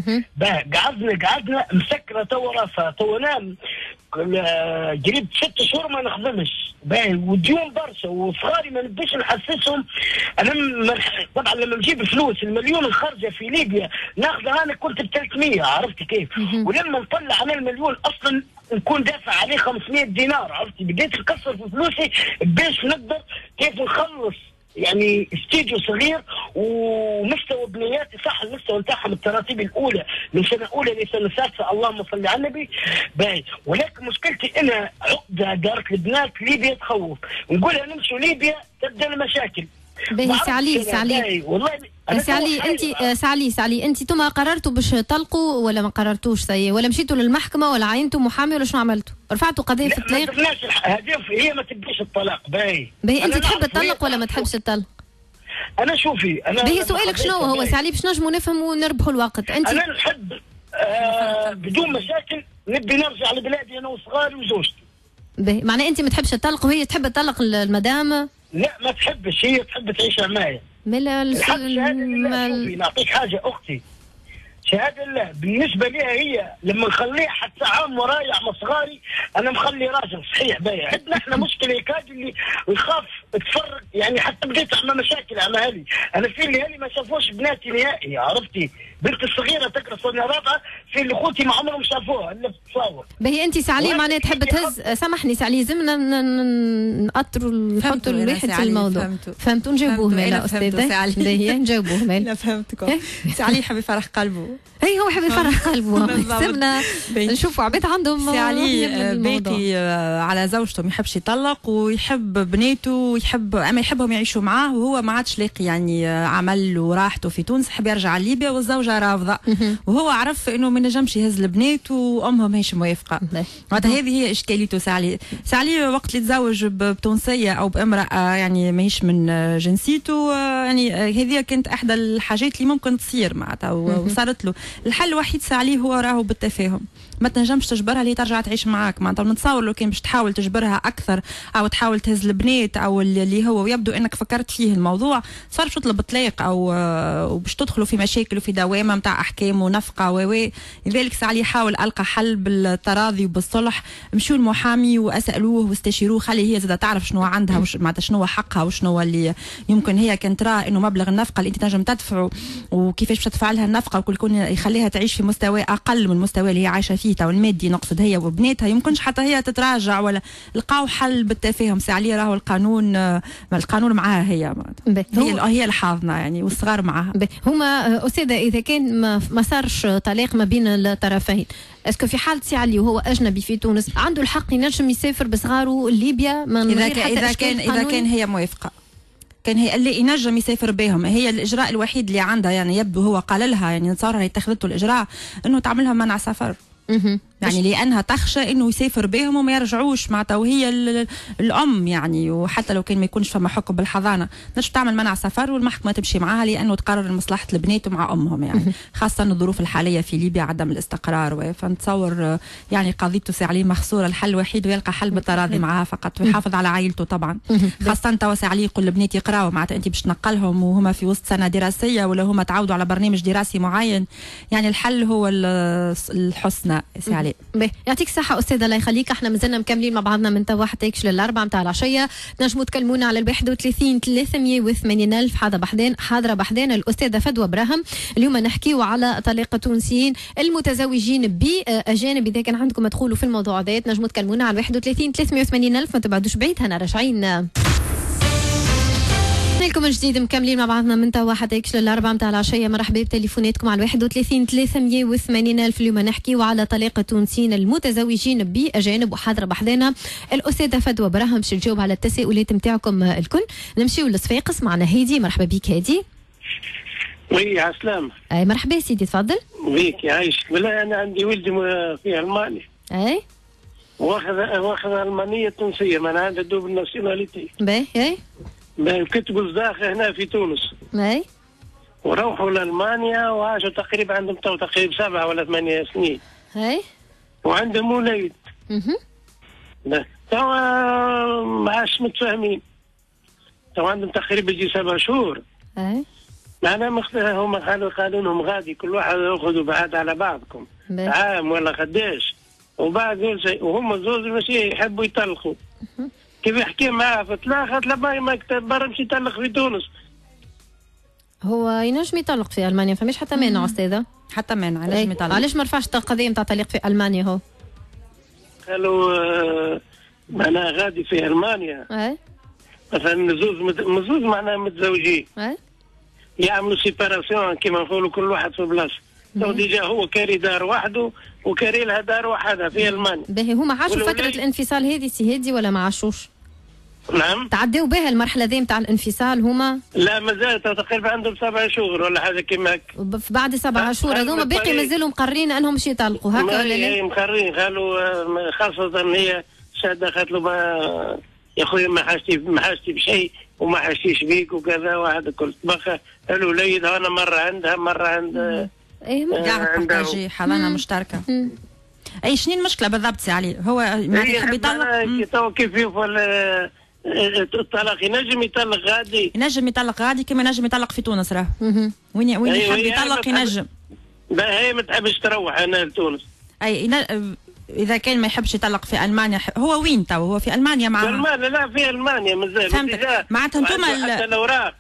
قعدنا مسكره تو راسها تو نام قريب 6 شهور ما نخدمش باهي وديون برشا وصغاري ما نبيش نحسسهم. انا طبعا لما نجيب فلوس المليون الخارجه في ليبيا ناخذها انا كنت ب 300 عرفت كيف؟ ولما نطلع انا المليون اصلا نكون دافع عليه 500 دينار عرفتي؟ بديت نكسر في فلوسي باش نقدر كيف نخلص يعني استديو صغير ومستوى بنياتي صح المستوى نتاعهم التراتيب الاولى من سنه اولى لسنه سادسه اللهم صل على النبي باهي. ولكن مشكلتي انا عقده دارت البنات ليبيا تخوف، نقولها نمشوا ليبيا تبدا المشاكل. باهي سعلي والله سعلي انت انتم قررتوا باش تطلقوا ولا ما قررتوش سي ولا مشيتوا للمحكمه ولا عينتوا محامي ولا شنو عملتوا؟ رفعتوا قضيه في الطلاق؟ هي ما تبيش الطلاق باهي انت تحب تطلق ولا ما تحبش تطلق؟ انا شوفي انا باهي سؤالك شنو هو سعلي باش نجموا نفهموا ونربحوا الوقت؟ انت انا نحب بدون مشاكل نبي نرجع لبلادي انا وصغاري وزوجتي. باهي معناه انت ما تحبش تطلق وهي تحب تطلق المدام؟ لا ما تحبش، هي تحب تعيش معايا. الحق شهاده لله. شوفي نعطيك حاجه اختي، شهاده لله بالنسبه لها هي لما نخليها حتى عام ورايح مع صغاري انا مخلي راجل صحيح باهي. عندنا احنا مشكله هيك اللي نخاف تفرق يعني حتى بديت احنا مشاكل مع اهلي. انا في اللي اهلي ما شافوش بناتي نهائي عرفتي؟ بنتي الصغيره تقرا سنه رابعه في اللي خوتي ما عمرهم شافوها الا بتصور. باهي انت سعلي معناها تحب تهز سامحني سعلي لازمنا نقطروا نحطوا الواحد في الموضوع. فهمتوا نجاوبوه مالا استاذه؟ باهي نجاوبوه مالا. لا فهمتكم. سعلي يحب يفرح قلبه. اي هو يحب يفرح قلبه. لازمنا نشوفوا عباد عندهم سعلي باقي على زوجته ما يحبش يطلق ويحب بناته ويحب اما يحبهم يعيشوا معاه وهو ما عادش لاقي يعني عمل وراحته في تونس، يحب يرجع لليبيا والزوجه الزوجه رافضه وهو عرف انه ما نجمش يهز البنات وامهم ماهيش موافقه. معناتها هذه هي اشكاليته. ساعلي وقت اللي تزوج بتونسيه او بامراه يعني ماهيش من جنسيته، يعني هذه كانت احدى الحاجات اللي ممكن تصير معناتها وصارت له. الحل الوحيد ساعليه هو راهو بالتفاهم، ما تنجمش تجبرها اللي ترجع تعيش معاك. معناتها نتصور لو كان باش تحاول تجبرها اكثر او تحاول تهز البنات او اللي هو ويبدو انك فكرت فيه الموضوع، صار باش تطلب طلاق او باش تدخلوا في مشاكل وفي دوامه نتاع احكام ونفقه لذلك ساعلي يحاول القى حل بالتراضي وبالصلح. مشوا المحامي واسالوه واستشيروه، خلي هي زاد تعرف شنو عندها معناتها شنو حقها وشنو اللي يمكن هي كانت ترى انه مبلغ النفقه اللي انت تنجم تدفعه وكيفاش باش تدفع لها النفقه وكل كون يخليها تعيش في مستوى اقل من المستوى اللي هي عايشه فيه تو المادي نقصد هي وبناتها، يمكنش حتى هي تتراجع ولا لقاو حل بالتفاهم. ساعلي راهو القانون معاها هي الحاضنه يعني والصغار معاها. هما أستاذة إذا كان ما صارش طلاق ما بين الطرفين، اسكو في حالة ساعلي وهو أجنبي في تونس عنده الحق ينجم يسافر بصغاره ليبيا من غير حتى إذا كان هي موافقة، كان هي اللي ينجم يسافر بهم. هي الإجراء الوحيد اللي عندها يعني يبدو هو قال لها يعني نتصور اتخذته الإجراء إنه تعملها منع سفر. يعني لانها تخشى انه يسافر بهم وما يرجعوش معناتها، وهي الام يعني وحتى لو كان ما يكونش فما حكم بالحضانه نجم تعمل منع سفر والمحكمه تمشي معاها لانه تقرر مصلحه البنات ومع امهم يعني خاصه الظروف الحاليه في ليبيا عدم الاستقرار. فنتصور يعني قضيته ساعلي مخسوره. الحل الوحيد ويلقى حل بالتراضي معاها فقط ويحافظ على عائلته طبعا. خاصه توا ساعلي يقول البنات يقراوا معناتها انت باش تنقلهم وهما في وسط سنه دراسيه ولا هما تعودوا على برنامج دراسي معين. يعني الحل هو الحسنى ساعلي. يعطيك الصحة أستاذة الله يخليك. احنا مازلنا مكملين مع بعضنا من توا حتى يكش للأربعة متاع العشية. تنجموا تكلمونا على 31 380 ألف حاضرة بحدين الأستاذة فدوى براهم. اليوم نحكيو على طلاق التونسيين المتزوجين بأجانب. إذا كان عندكم تقولوا في الموضوع ذات تنجموا تكلمونا على 31 380 ألف. ما تبعدوش بعيد هنا راجعين لكم من جديد مكملين مع بعضنا من توا حتى يكش للأربعة متاع العشية. مرحبا بتليفوناتكم على 31 380 ألف. اليوم نحكيو على طلاق التونسيين المتزوجين بأجانب وحاضرة بحذانا الأستاذة فدوى براهم باش تجاوب على التساؤلات نتاعكم الكل. نمشيو للصفاقس معنا هادي. مرحبا بك هادي. وي عسلامة. أي مرحبا سيدي تفضل. بيك يعيشك. بالله أنا عندي ولدي في ألمانيا. أي واخذ ألمانية تونسية، ما أنا عندي دوبل ناسيوناليتي. باهي أي كتبوا الزاخة هنا في تونس. اي وروحوا لألمانيا وعاشوا تقريبا عندهم تقريبا 7 ولا 8 سنين. اي وعندهم وليد. توا ما عادش متفاهمين. توا عندهم تقريبا يجي 7 شهور. اي معناها هم قانونهم غادي كل واحد ياخذوا بعاد على بعضكم عام ولا قداش، وبعد وهم زوج ماشي يحبوا يطلقوا. كيف يحكي معاه في طلاق ما برا مشي يطلق في تونس. هو ينجم يطلق في المانيا فماش حتى مانع استاذه. حتى مانع علاش ما يطلق؟ علاش ما رفعش القضيه نتاع طلاق في المانيا؟ هو قالوا معناها غادي في المانيا اي مثلا زوج معناها متزوجين اي يعملوا سيباراسيون كيما نقولوا كل واحد في بلاصه. تو ديجا هو كاري دار وحده وكاري لها دار وحدها في المانيا. باهي هما عاشوا فتره الانفصال هذه سي هادي ولا ما عاشوش؟ نعم تعداو بها المرحله ذي نتاع الانفصال هما؟ لا مازال تقريبا عندهم 7 شهور ولا حاجه كيما هكا. بعد 7 شهور هذوما باقي مازالوا مقررين انهم باش يطلقوا هكا ولا لا؟ اي مقررين. قالوا خاصه هي شاده قالت له يا خويا ما حاجتي بشيء وما حاشيش بيك وكذا واحد الكل. بقى الوليد انا مره عندها مره عند عندها حضانه مشتركه. اي شنو المشكله بالضبط سي علي؟ هو ما يحب يطلق تو كيف يفعل الطلاق ينجم يطلق غادي. ينجم يطلق غادي كما ينجم يطلق في تونس راه. وين يحب يطلق ينجم. هي ما تحبش تروح هنا لتونس. اي اذا كان ما يحبش يطلق في المانيا. هو وين تو؟ هو في المانيا مع في المانيا. لا في المانيا مازال. فهمتك. معناتها انتم حتى الاوراق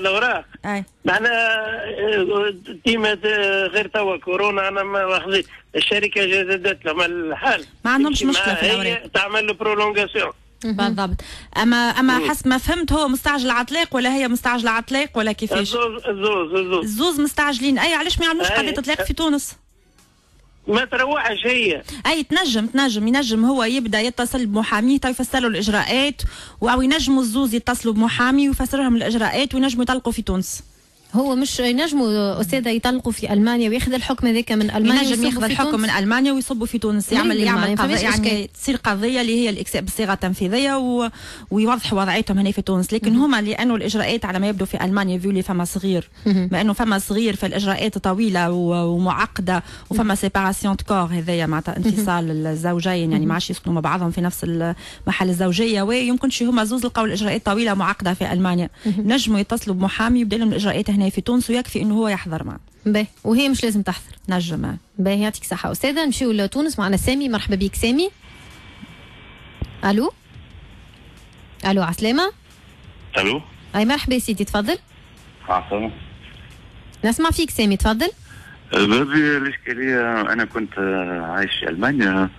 معناها ديما غير توا كورونا انا ما واخذين الشركه جددت لهم الحال. ما عندهمش مشكله في الاوراق. هي تعمل له برولونغاسيون. بالضبط. اما حسب ما فهمت هو مستعجل على طلاق ولا هي مستعجله على طلاق ولا كيفاش؟ الزوز مستعجلين. اي علاش ما يعملوش قضيه طلاق في تونس؟ ما تروحش هي. اي ينجم هو يبدا يتصل بمحامي يفسروا الاجراءات او ينجموا الزوز يتصلوا بمحامي ويفسر لهم الاجراءات وينجموا يطلقوا في تونس. هو مش ينجموا استاذه يطلقوا في المانيا وياخذ الحكم هذاك من المانيا، ينجم ياخذ الحكم من المانيا ويصبوا في تونس، يعمل قضيه يعني تصير قضيه اللي هي الاكساء بالصيغه التنفيذيه ويوضحوا وضعيتهم هنا في تونس. لكن هما لانه الاجراءات على ما يبدو في المانيا فيولي فما صغير، ما انه فما صغير فالاجراءات طويله ومعقده وفما سيباراسيون كور هذايا معناتها انفصال الزوجين يعني ما عادش يسكنوا مع بعضهم في نفس المحل الزوجيه، ويمكنش هما زوز لقوا الاجراءات طويله معقده في المانيا. نجموا يتصلوا بمحامي يبدا لهم الاجراءات هنا في تونس ويكفي انه هو يحضر معه. باهي وهي مش لازم تحضر. نجم. باهي يعطيك الصحة أستاذة. نمشيو لتونس معنا سامي. مرحبا بك سامي. ألو عسلامة. ألو أي مرحبا سيدي تفضل. عسلامة. نسمع فيك سامي تفضل. بابي الإشكالية أنا كنت عايش في ألمانيا،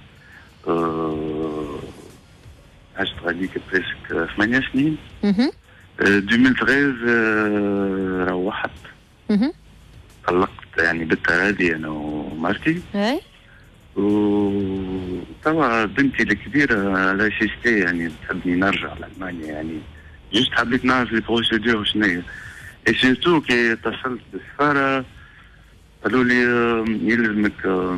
عشت غاديك بريسك 8 سنين. 2013 روحت طلقت يعني بالتراضي انا ومرتي. اي وتوا بنتي الكبيره لا شيستي يعني تحبني نرجع لالمانيا، يعني جست حبيت نعرف البروسيدور شنو هي. اي سيرتو كي اتصلت بالسفاره قالوا لي يلزمك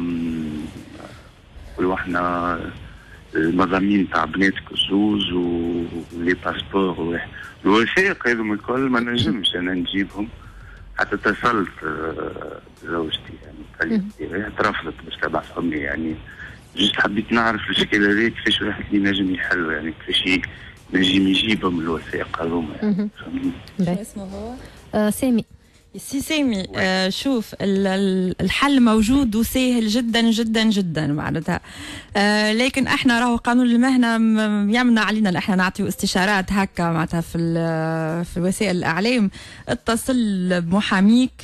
نقولوا احنا المضامين تاع بناتك الزوز ولي باسبور الوثائق هذوما الكل ما نجمش انا نجيبهم. حتى اتصلت زوجتي يعني اعترفت باش تبعثهم لي، يعني جست حبيت نعرف الاشكال هذا كيفاش واحد ينجم يحل، يعني كيفاش نجم يجيبهم الوثائق هذوما يعني. شو اسمه هو؟ سامي. سي سامي شوف الحل موجود وسهل جدا جدا جدا معناتها، لكن احنا راهو قانون المهنه يمنع علينا احنا نعطيو استشارات هكا معناتها في وسائل الاعلام. اتصل بمحاميك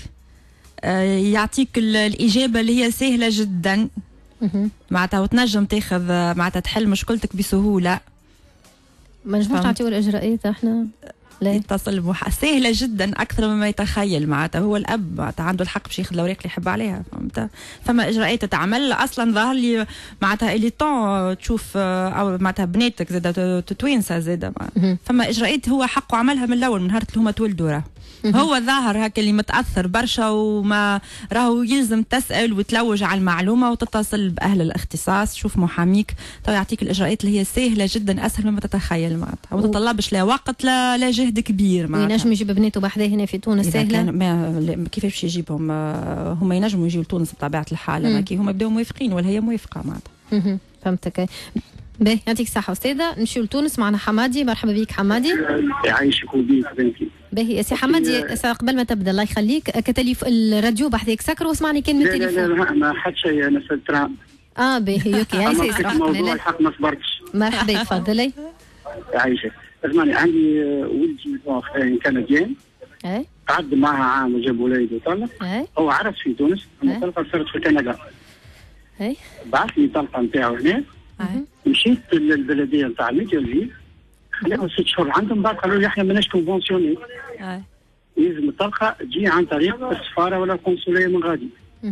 يعطيك الاجابه اللي هي سهله جدا معناتها وتنجم تاخذ معناتها تحل مشكلتك بسهوله. ما نجمش نعطيو الاجراءات احنا يتصل سهله جدا اكثر مما يتخيل معناتها. هو الاب معناتها عنده الحق باش ياخذ الاوراق اللي يحب عليها، فهمت؟ فما اجراءات تتعمل اصلا ظهر لي معناتها اللي طون تشوف او معناتها بناتك زاده تتوينسه زاده فما اجراءات هو حقه عملها من الاول من نهار اللي هما تولدوا راه. هو ظاهر هكا اللي متاثر برشا وما راهو يلزم تسال وتلوج على المعلومه وتتصل باهل الاختصاص. شوف محاميك تو يعطيك الاجراءات اللي هي سهله جدا اسهل مما تتخيل معناتها، وما تطلبش لا وقت لا جهد كبير معناتها. وينجم يجيب بناته بحذاه هنا في تونس سهله؟ كيفاش باش يجيبهم؟ هما ينجموا يجيو لتونس بطبيعه الحال كي هما بداو موافقين ولا هي موافقه معناتها. فهمتك. باهي يعطيك الصحة أستاذة. نمشيو لتونس معنا حمادي. مرحبا بك حمادي. يعيشك وبيك بنتي. باهي سي حمادي قبل ما تبدا الله يخليك كتليف الراديو بحذاك سكر واسمعني كان من التليفون. لا ما حد شيء انا في الترام. باهي اوكي هاي سيسرح. موضوع الحق ما صبرتش. مرحبا تفضلي. يعيشك. اسمعني عندي ولدي كنديان. اي قعد معها عام وجاب وليد وطلق. هو عرس في تونس اما طلقه صارت في كندا. اي بعث لي طلقه نتاعو هنا. مشيت للبلديه نتاع ميديالفيل خلاهم 6 شهور عندهم، بعد قالوا لي احنا ماناش كونفونسيوني. لازم الطلقه تجي عن طريق السفاره ولا القنصليه من غادي.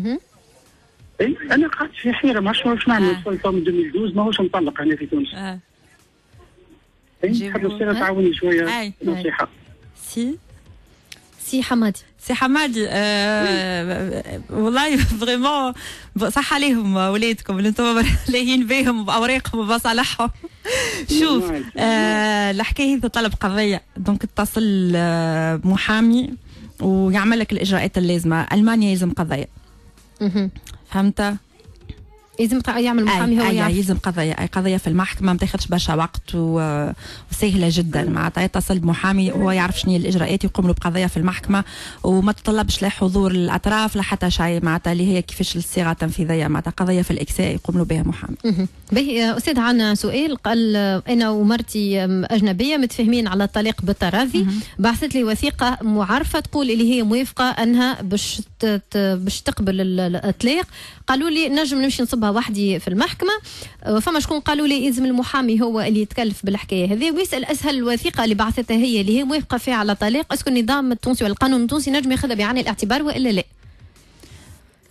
اي انا قعدت في حيره ما عرفتش واش نعمل. وصلت من 2012 ماهوش مطلق هنا في تونس. نحب السيره تعاوني شويه نصيحه. سي حمادي. سي حمادي والله فريمون صح عليهم ولادكم اللي انتم لاهين بهم باوراقهم وبصالحهم. شوف الحكايه تطلب قضيه، دونك اتصل بمحامي ويعمل لك الاجراءات اللازمه. المانيا يلزم قضيه. فهمت؟ لازم يعمل محامي هو يلزم قضيه في المحكمه ما تاخذش برشا وقت وسهله جدا معناتها. يتصل بمحامي هو يعرف شنو هي الاجراءات يقوم له بقضيه في المحكمه وما تطلبش لا حضور الاطراف لا حتى شيء معناتها اللي هي كيفاش الصيغه التنفيذيه معناتها قضيه في الاكساء يقوم له بها محامي. باهي استاذ عندنا سؤال. قال انا ومرتي اجنبيه متفاهمين على الطلاق بالتراضي، بعثت لي وثيقه معرفه تقول اللي هي موافقه انها باش تقبل الاطلاق. قالوا لي نجم نمشي نصبها وحدي في المحكمه. فما شكون قالوا لي يلزم المحامي هو اللي يتكلف بالحكايه هذه ويسال اسهل الوثيقه اللي بعثتها هي اللي هي موافقه فيها على طلاق. اسكو النظام التونسي والقانون التونسي نجم ياخذها بعين الاعتبار والا لا؟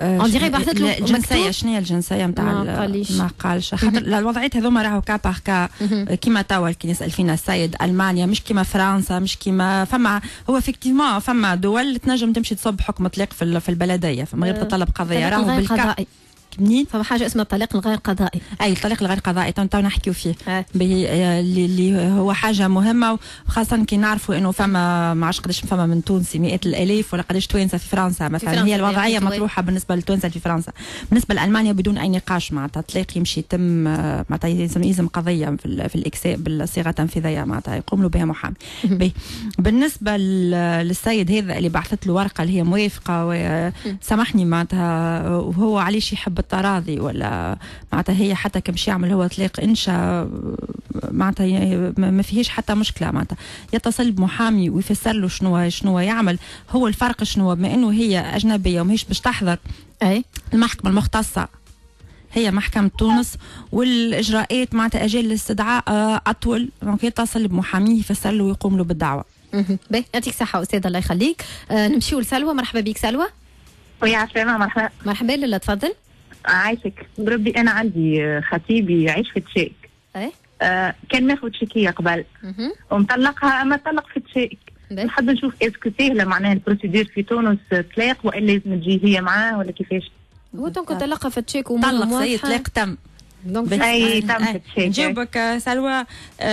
ديغي بعثت له الجنسيه. شنو هي الجنسيه نتاع؟ ما قالش خاطر الوضعيات هذوما راهو كا باغ كا كيما توا كي نسال فينا السيد المانيا مش كيما فرنسا مش كيما فما هو افكتيفمون فما دول تنجم تمشي تصب حكم طلاق في البلديه فما غير تطلب قضيه راهو بالكا منين فما حاجه اسمها الطلاق الغير قضائي. اي الطلاق الغير قضائي تو نحكيو فيه اللي هو حاجه مهمه وخاصه كي نعرفوا انه فما ما عادش قداش فما من تونسي مئات الالاف ولا قداش توانسه في فرنسا مثلا. هي الوضعيه مطروحه بالنسبه للتوانسه في فرنسا. بالنسبه لالمانيا بدون اي نقاش معناتها الطلاق يمشي يتم معناتها يلزم قضيه في الاكساء بالصيغه التنفيذيه معناتها يقوم له بها محامي. بالنسبه للسيد هذا اللي بعثت له ورقه اللي هي موافقه وسامحني معناتها وهو علاش يحب التراضي ولا معناتها هي حتى كمشي يعمل هو طلاق انشاء معناتها ما فيهش حتى مشكله معناتها يتصل بمحامي ويفسر له شنو يعمل. هو الفرق شنو بما انه هي اجنبيه وماهيش باش تحضر المحكمه المختصه هي محكمة تونس والاجراءات معناتها اجال الاستدعاء اطول دونك يتصل بمحاميه يفسر له ويقوم له بالدعوه. باهي يعطيك الصحه استاذه الله يخليك. نمشيو لسلوى. مرحبا بك سلوى. ويا عسلامة. مرحبا. مرحبا لاله تفضل. عايشك بربي. انا عندي خطيبي يعيش في تشيك. كان ماخذ تشيكيه قبل ومطلقها اما طلق في تشيك. نحب نشوف اسكو سهله معناها البروسيدور في تونس طلاق والا لازم تجي هي معاه ولا كيفاش؟ هو دونك طلقها في تشيك طلق سيد طلاق تم. اي تم في تشيك. نجاوبك سلوى.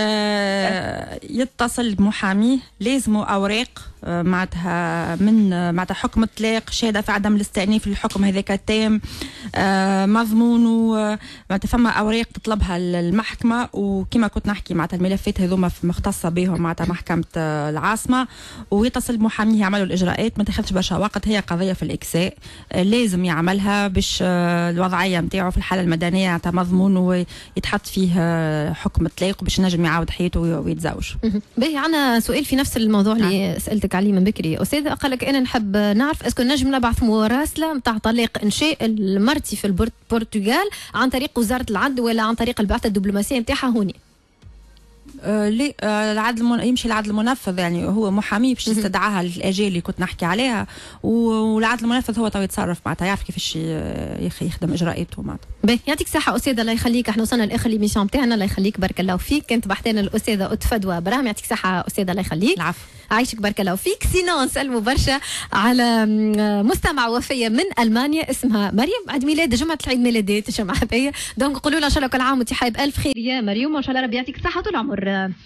يتصل بمحاميه لازمه اوراق معناتها من معناتها حكم الطلاق شهاده في عدم الاستئناف للحكم هذاك التام مضمون معناتها فما اوراق تطلبها المحكمه وكما كنت نحكي معناتها الملفات هذوما مختصه بهم معناتها محكمه العاصمه ويتصل بمحاميه يعملوا الاجراءات ما تاخذش برشا وقت. هي قضيه في الاكساء لازم يعملها باش الوضعيه نتاعو في الحاله المدنيه معناتها مضمون ويتحط فيه حكم الطلاق باش نجم يعاود حياته ويتزوج. باهي عندنا سؤال في نفس الموضوع اللي سالتك عليه من بكري استاذ. قال لك انا نحب نعرف اسكو نجم نبعث مراسله نتاع طلاق انشاء المرتي في البرتغال عن طريق وزاره العدل ولا عن طريق البعثه الدبلوماسيه نتاعها هوني؟ ليه العدل يمشي العدل المنفذ يعني هو محامي باش يستدعاها للاجال اللي كنت نحكي عليها والعدل المنفذ هو تو يتصرف معناتها يعرف كيفاش يخدم اجراءاته معناتها. باهي يعطيك الصحه استاذه الله يخليك. احنا وصلنا لاخر ليميسيون نتاعنا الله يخليك بارك الله فيك. كانت بحثنا الاستاذه فدوى براهم. يعطيك الصحه استاذه الله يخليك. العفو. عايشك بارك الله فيك. سينو نسلموا برشا على مستمع وفيه من المانيا اسمها مريم. عيد ميلاد جمعه العيد ميلادات الجمعه هذيا دونك قولوا لها ان شاء الله كل عام وانت حي بالف خير يا مريم وان شاء الله ربي يعطيك الصحه طول العمر.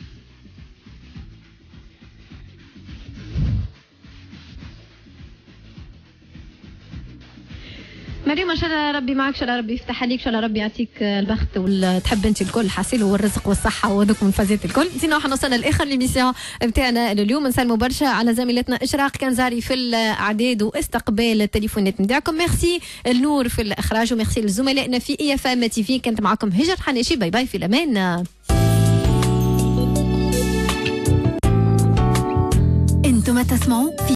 مريم ان شاء الله ربي معك ان شاء الله ربي يفتح عليك ان شاء الله ربي يعطيك البخت والتحب انت الكل حاسيل والرزق والصحه وهذوك من فازات الكل. زينا احنا وصلنا لاخر ليميسيون نتاعنا اليوم. نسلموا برشا على زميلتنا اشراق كنزاري في الاعداد واستقبال التليفونات نتاعكم. ميرسي النور في الاخراج وميرسي لزملائنا في اي اف ام تي في. كانت معكم هجر حناشي. باي باي في الامان. انتم تسمعوا